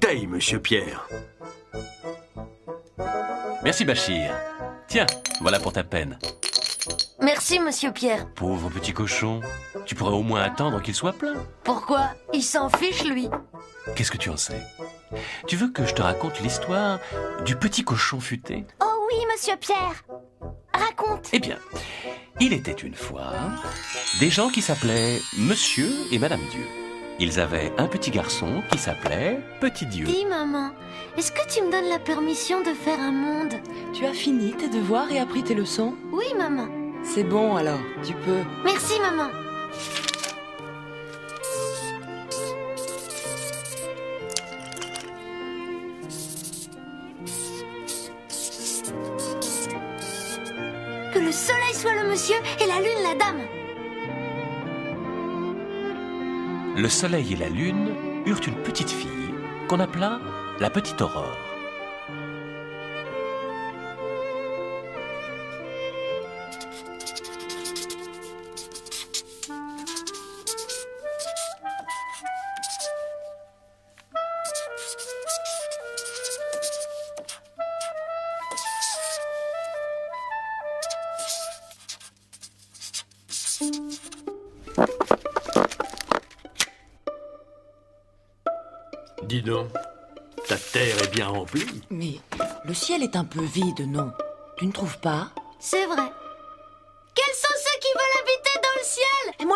bouteille, monsieur Pierre. Merci, Bachir. Tiens, voilà pour ta peine. Merci, monsieur Pierre. Pauvre petit cochon, tu pourrais au moins attendre qu'il soit plein. Pourquoi? Il s'en fiche, lui. Qu'est-ce que tu en sais? Tu veux que je te raconte l'histoire du petit cochon futé? Oh oui, monsieur Pierre. Raconte. Eh bien, il était une fois des gens qui s'appelaient Monsieur et Madame Dieu. Ils avaient un petit garçon qui s'appelait Petit Dieu. Dis, maman, est-ce que tu me donnes la permission de faire un monde? Tu as fini tes devoirs et appris tes leçons? Oui, maman. C'est bon alors, tu peux. Merci, maman. Que le soleil soit le monsieur et la lune la dame. Le soleil et la lune eurent une petite fille qu'on appela la petite Aurore. Dis donc, ta terre est bien remplie. Mais le ciel est un peu vide, non? Tu ne trouves pas? C'est vrai. Quels sont ceux qui veulent habiter dans le ciel? Et moi,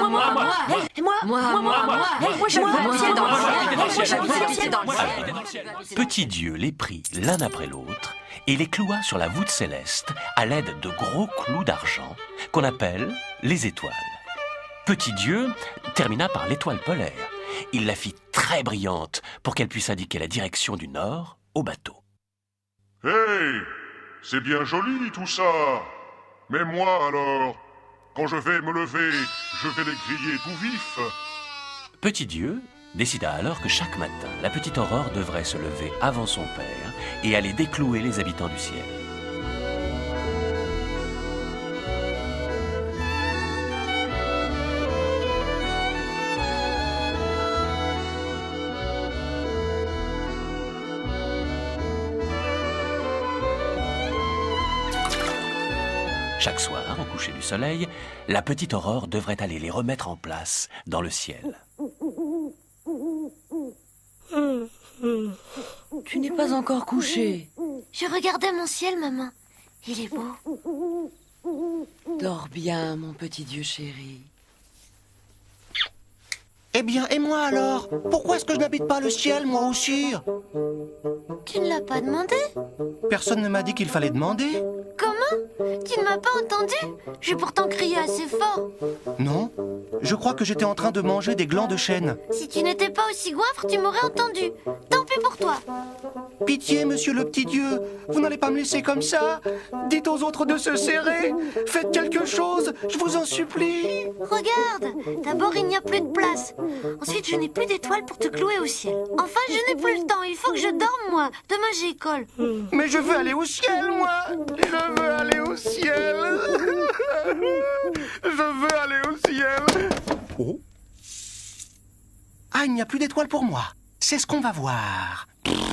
je veux le ciel dans le ciel. Petit Dieu les prit l'un après l'autre et les cloua sur la voûte céleste à l'aide de gros clous d'argent qu'on appelle les étoiles. Petit Dieu termina par l'étoile polaire. Il la fit très brillante pour qu'elle puisse indiquer la direction du nord au bateau. Hey, c'est bien joli tout ça. Mais moi alors, quand je vais me lever, je vais les griller tout vifs. Petit Dieu décida alors que chaque matin, la petite Aurore devrait se lever avant son père et aller déclouer les habitants du ciel. Chaque soir, au coucher du soleil, la petite Aurore devrait aller les remettre en place dans le ciel. Tu n'es pas encore couché. Je regardais mon ciel, maman. Il est beau. Dors bien, mon petit Dieu chéri. Eh bien, et moi alors? Pourquoi est-ce que je n'habite pas le ciel, moi aussi? Tu ne l'as pas demandé? Personne ne m'a dit qu'il fallait demander. Comment? Tu ne m'as pas entendu? J'ai pourtant crié assez fort. Non, je crois que j'étais en train de manger des glands de chêne. Si tu n'étais pas aussi goinfre, tu m'aurais entendu. Tant pis pour toi. Pitié, monsieur le petit Dieu, vous n'allez pas me laisser comme ça. Dites aux autres de se serrer. Faites quelque chose, je vous en supplie. Regarde, d'abord il n'y a plus de place. Ensuite, je n'ai plus d'étoiles pour te clouer au ciel. Enfin, je n'ai plus le temps, il faut que je dorme, moi. Demain, j'ai école. Mais je veux aller au ciel, moi. Je veux aller au ciel. Je veux aller au ciel. Oh. Ah, il n'y a plus d'étoiles pour moi. C'est ce qu'on va voir.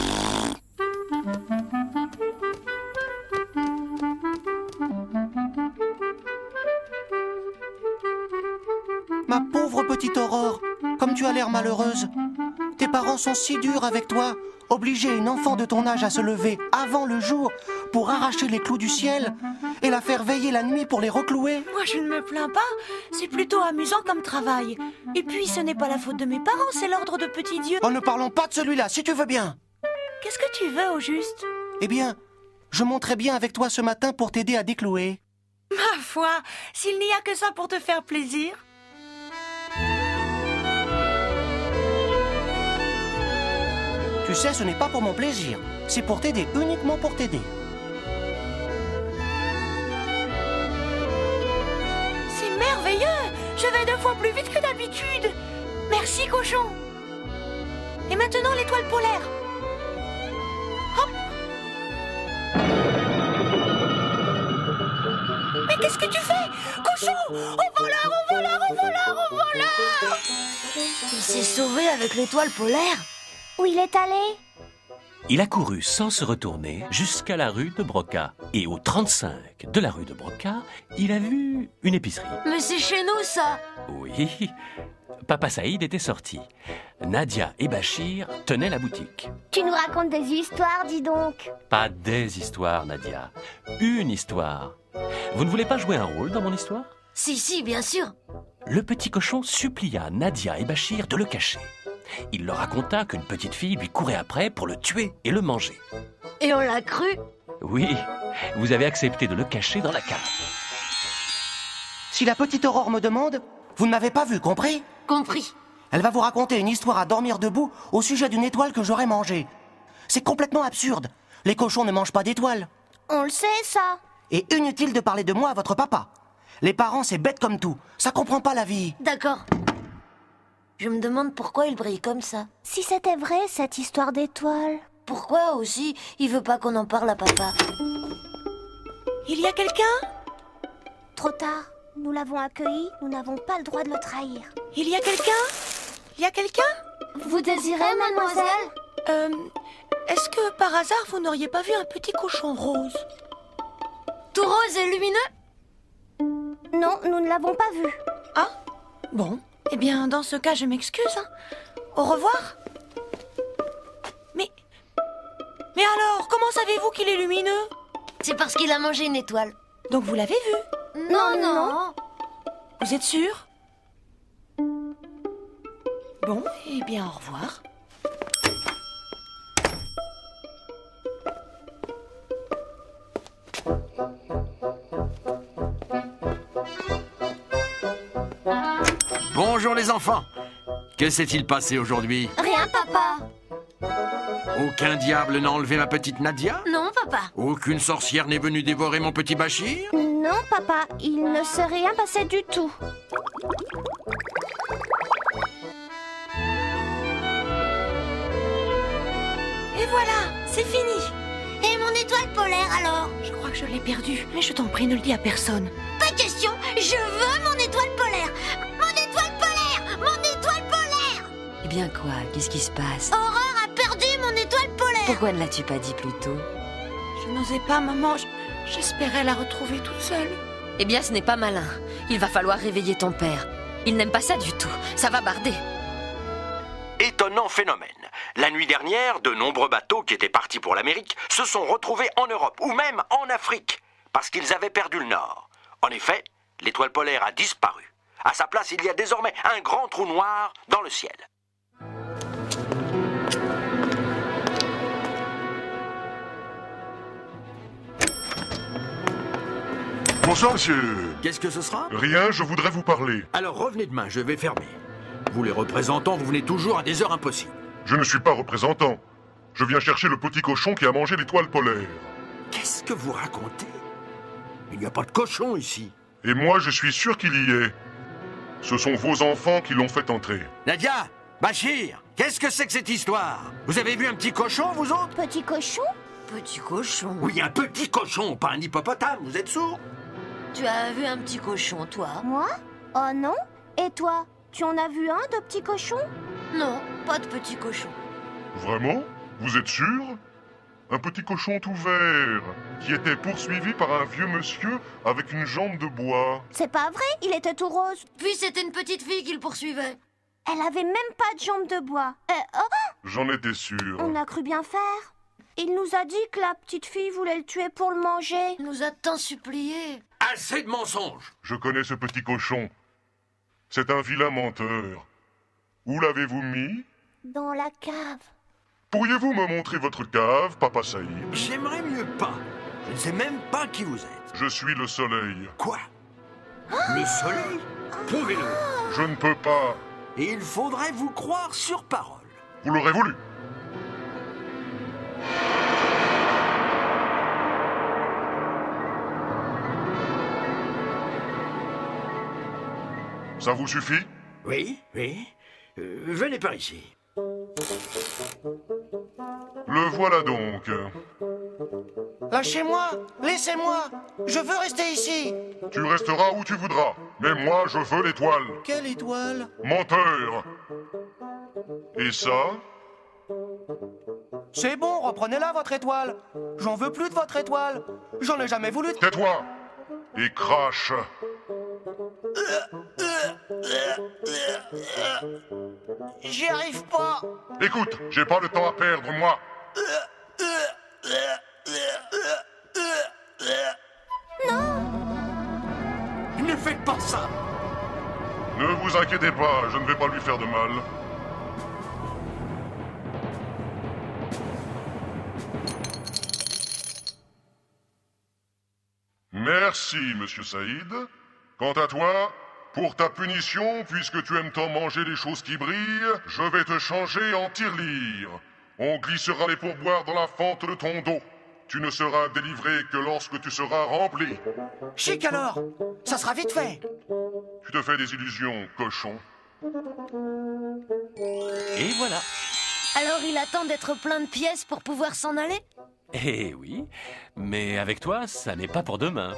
Ma pauvre petite Aurore, comme tu as l'air malheureuse. Tes parents sont si durs avec toi. Obliger une enfant de ton âge à se lever avant le jour pour arracher les clous du ciel et la faire veiller la nuit pour les reclouer. Moi, je ne me plains pas. C'est plutôt amusant comme travail. Et puis, ce n'est pas la faute de mes parents, c'est l'ordre de Petit Dieu. Oh, ne parlons pas de celui-là, si tu veux bien. Qu'est-ce que tu veux, au juste? Eh bien, je monterai bien avec toi ce matin pour t'aider à déclouer. Ma foi, s'il n'y a que ça pour te faire plaisir. Tu sais, ce n'est pas pour mon plaisir. C'est pour t'aider, uniquement pour t'aider. C'est merveilleux! Je vais 2 fois plus vite que d'habitude. Merci, cochon. Et maintenant, l'étoile polaire. Hop! Mais qu'est-ce que tu fais? Cochon! Au voleur, au voleur, au voleur, au voleur! Il s'est sauvé avec l'étoile polaire. Où il est allé? Il a couru sans se retourner jusqu'à la rue de Broca. Et au 35 de la rue de Broca, il a vu une épicerie. Mais c'est chez nous, ça. Oui, Papa Saïd était sorti. Nadia et Bachir tenaient la boutique. Tu nous racontes des histoires, dis donc. Pas des histoires, Nadia. Une histoire. Vous ne voulez pas jouer un rôle dans mon histoire? Si, bien sûr. Le petit cochon supplia Nadia et Bachir de le cacher. Il leur raconta qu'une petite fille lui courait après pour le tuer et le manger. Et on l'a cru. Oui, vous avez accepté de le cacher dans la cave. Si la petite Aurore me demande, vous ne m'avez pas vu, compris? Compris. Elle va vous raconter une histoire à dormir debout au sujet d'une étoile que j'aurais mangée. C'est complètement absurde. Les cochons ne mangent pas d'étoiles. On le sait, ça. Et inutile de parler de moi à votre papa. Les parents, c'est bête comme tout. Ça comprend pas la vie. D'accord. Je me demande pourquoi il brille comme ça. Si c'était vrai, cette histoire d'étoiles. Pourquoi aussi il veut pas qu'on en parle à papa? Il y a quelqu'un? Trop tard. Nous l'avons accueilli, nous n'avons pas le droit de le trahir. Il y a quelqu'un? Il y a quelqu'un? Vous désirez, mademoiselle? Est-ce que par hasard vous n'auriez pas vu un petit cochon rose? Tout rose et lumineux? Non, nous ne l'avons pas vu. Ah, bon. Eh bien, dans ce cas, je m'excuse. Au revoir. Mais alors, comment savez-vous qu'il est lumineux? C'est parce qu'il a mangé une étoile. Donc vous l'avez vu? Non. Vous êtes sûr? Bon, eh bien, au revoir. Bonjour les enfants. Que s'est-il passé aujourd'hui? Rien, papa. Aucun diable n'a enlevé ma petite Nadia? Non, papa. Aucune sorcière n'est venue dévorer mon petit Bachir? Non, papa, il ne s'est rien passé du tout. Et voilà, c'est fini. Et mon étoile polaire, alors? Je crois que je l'ai perdue, mais je t'en prie, ne le dis à personne. Pas question. Je veux mon étoile polaire. Mon étoile polaire. Mon étoile polaire. Eh bien quoi? Qu'est-ce qui se passe? Aurore a perdu mon étoile polaire. Pourquoi ne l'as-tu pas dit plus tôt? Je n'osais pas, maman. J'espérais la retrouver toute seule. Eh bien, ce n'est pas malin. Il va falloir réveiller ton père. Il n'aime pas ça du tout. Ça va barder. Étonnant phénomène. La nuit dernière, de nombreux bateaux qui étaient partis pour l'Amérique se sont retrouvés en Europe ou même en Afrique parce qu'ils avaient perdu le nord. En effet, l'étoile polaire a disparu. À sa place, il y a désormais un grand trou noir dans le ciel. Bonsoir, monsieur. Qu'est-ce que ce sera? Rien, je voudrais vous parler. Alors revenez demain, je vais fermer. Vous les représentants, vous venez toujours à des heures impossibles. Je ne suis pas représentant. Je viens chercher le petit cochon qui a mangé l'étoile polaire. Qu'est-ce que vous racontez? Il n'y a pas de cochon ici. Et moi, je suis sûr qu'il y est. Ce sont vos enfants qui l'ont fait entrer. Nadia, Bachir, qu'est-ce que c'est que cette histoire? Vous avez vu un petit cochon, vous autres? Petit cochon? Petit cochon. Oui, un petit cochon, pas un hippopotame, vous êtes sourds? Tu as vu un petit cochon, toi? Moi? Oh non? Et toi? Tu en as vu un de petit cochon? Non, pas de petit cochon. Vraiment? Vous êtes sûr? Un petit cochon tout vert, qui était poursuivi par un vieux monsieur avec une jambe de bois. C'est pas vrai, il était tout rose. Puis c'était une petite fille qui le poursuivait. Elle avait même pas de jambe de bois. J'en étais sûr. On a cru bien faire. Il nous a dit que la petite fille voulait le tuer pour le manger. Il nous a tant supplié. Assez de mensonges! Je connais ce petit cochon. C'est un vilain menteur. Où l'avez-vous mis? Dans la cave. Pourriez-vous me montrer votre cave, Papa Saïd? J'aimerais mieux pas. Je ne sais même pas qui vous êtes. Je suis le soleil. Quoi? Le soleil? Prouvez-le. Je ne peux pas. Et il faudrait vous croire sur parole. Vous l'aurez voulu. Ça vous suffit? Oui. Venez par ici. Le voilà donc. Lâchez-moi! Laissez-moi! Je veux rester ici! Tu resteras où tu voudras. Mais moi, je veux l'étoile. Quelle étoile? Menteur. Et ça? C'est bon, reprenez-la, votre étoile. J'en veux plus de votre étoile. J'en ai jamais voulu de... Tais-toi et crache. J'y arrive pas. Écoute, j'ai pas le temps à perdre, moi. Ne faites pas ça! Ne vous inquiétez pas, je ne vais pas lui faire de mal. Merci, monsieur Saïd. Quant à toi, pour ta punition, puisque tu aimes tant manger les choses qui brillent, je vais te changer en tirelire. On glissera les pourboires dans la fente de ton dos. Tu ne seras délivré que lorsque tu seras rempli. Chic alors. Ça sera vite fait. Tu te fais des illusions, cochon. Et voilà. Alors il attend d'être plein de pièces pour pouvoir s'en aller? Eh oui, mais avec toi, ça n'est pas pour demain.